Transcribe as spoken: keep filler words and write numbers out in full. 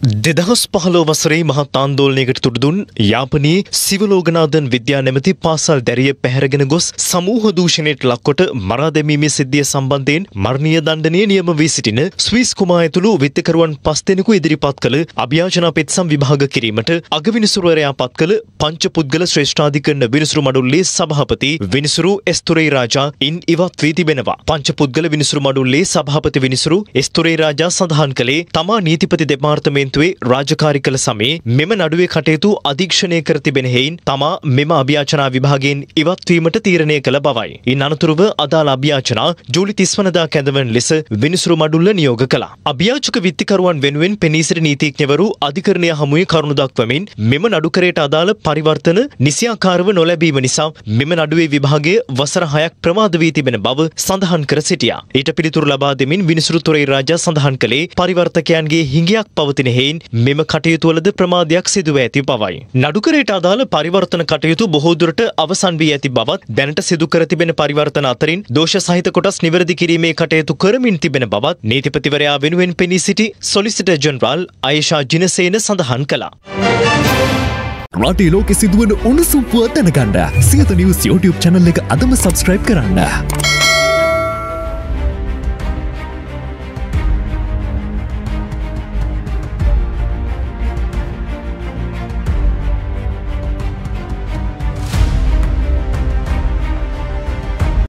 දෙදහස් පහළොව වසරේ මහත් ආන්දෝලනයකට තුඩු දුන් යාපනයේ සිවලෝගනාදන් විද්‍යා නැමැති පාසල් දැරිය පැහැරගෙන ගොස් සමූහ දූෂණයට ලක්කොට මරා දැමීමේ සිද්ධිය සම්බන්ධයෙන් මරණීය දණ්ඩනය නියම වී සිටින ස්විස් කුමා ඇතුළු විත්තිකරුවන් පස් දෙනෙකු ඉදිරිපත් කළ අභියාචනා පෙත්සම් විභාග කිරීමට අගවිනිසුරුවරයා පත් කළ පංචපුද්ගල ශ්‍රේෂ්ඨාධිකරණ විනිසුරු මඩුල්ලේ සභාපති විනිසුරු එස්තුරේ රාජා ඉන් ඉවත් වී තිබෙනවා. පංචපුද්ගල විනිසුරු මඩුල්ලේ සභාපති විනිසුරු එස්තුරේ රාජා සඳහන් කළේ තමා නීතිපති දෙපාර්තමේන්තුවේ රාජකාරී කළ සමයේ මෙම නඩුවේ කටයුතු අධීක්ෂණය කර තිබෙන හේයින් තමා මෙම අභියාචනා විභාගයෙන් ඉවත් වීමට තීරණය කළ බවයි. ඉන් අනතුරුව අදාළ අභියාචනා ජූලි තිස් වනදා කැඳවන ලෙස විනිසුරු මඩුල්ල නියෝග කළා. අභියාචක විත්තිකරුවන් වෙනුවෙන් පෙනී සිටි නීතිඥවරු අධිකරණය හමුවේ කරුණු දක්වමින් මෙම නඩුකරයට අදාළ පරිවර්තන නිසියාකාරව නොලැබීම නිසා මෙම නඩුවේ විභාගය වසර හයක් ප්‍රමාද වී තිබෙන බව සඳහන් කර සිටියා. ඊට පිළිතුරු ලබා දෙමින් විනිසුරු තුරේ රාජා සඳහන් කළේ පරිවර්තකයන්ගේ හිඟයක් පවතින හේයින් මෙම කටයුතුවලද ප්‍රමාදයක් සිදුව ඇති බවයි. නඩුකරයට අදාළ පරිවර්තන කටයුතු බොහෝ දුරට අවසන් වී ඇති බවත් දැනට සිදු කර තිබෙන පරිවර්තන අතරින් දෝෂ සහිත කොටස් නිවැරදි කිරීමේ කටයුතු කරමින් තිබෙන බවත් නීතිපතිවරයා වෙනුවෙන් පෙනී සිටි සොලිසිටර් ජෙනරාල් අයෂා ජිනසේන සඳහන් කළා. රටේ ලෝකෙ සිදුවන උණුසුම් පුවත් දැනගන්න සියත නිවුස් YouTube channel එක අදම subscribe කරන්න.